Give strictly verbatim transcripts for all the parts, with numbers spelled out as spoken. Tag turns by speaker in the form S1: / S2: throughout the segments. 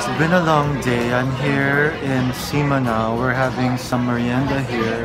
S1: It's been a long day. I'm here in Cyma now. We're having some merienda here.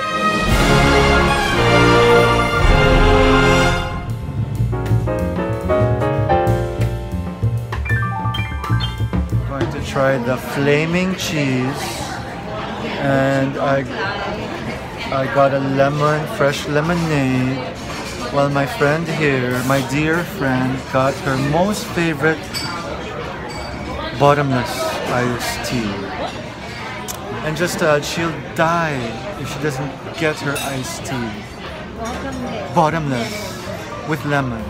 S1: I'm going to try the flaming cheese, and I I got a lemon, fresh lemonade, while my friend here, my dear friend, got her most favorite bottomless iced tea. And just to add, she'll die if she doesn't get her iced tea. Bottomless. Bottomless with lemon.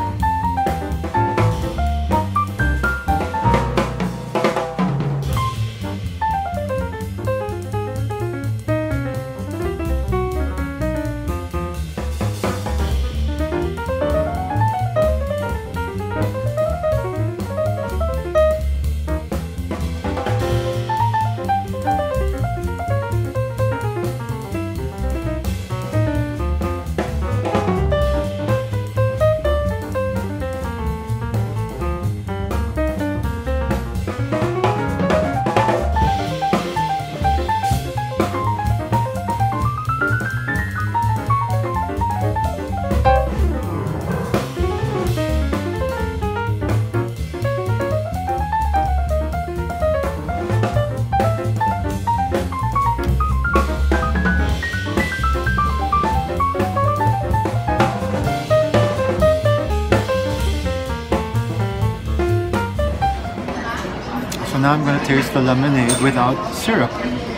S1: So now I'm going to taste the lemonade without syrup.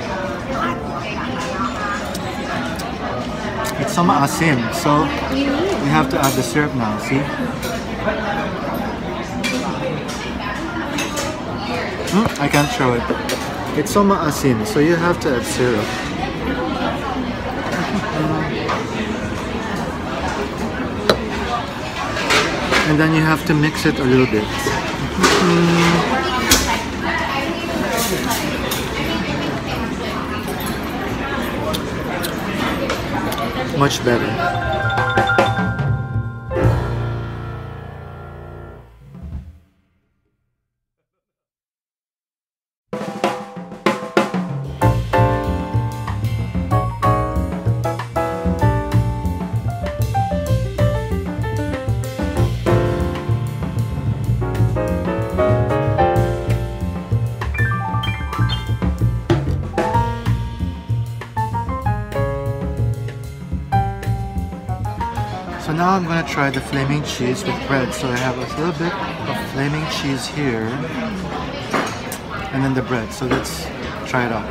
S1: It's some asin, so we have to add the syrup now, see? Mm, I can't show it. It's some asin, so you have to add syrup. And then you have to mix it a little bit. Much better. So now I'm going to try the flaming cheese with bread. So I have a little bit of flaming cheese here, and then the bread. So let's try it out.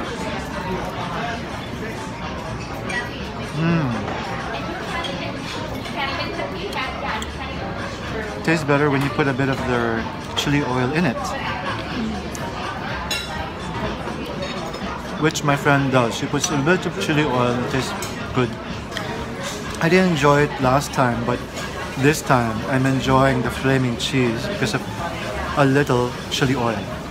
S1: Mmm. Tastes better when you put a bit of their chili oil in it, which my friend does. She puts a bit of chili oil and it tastes good. I didn't enjoy it last time, but this time I'm enjoying the flaming cheese because of a little chili oil.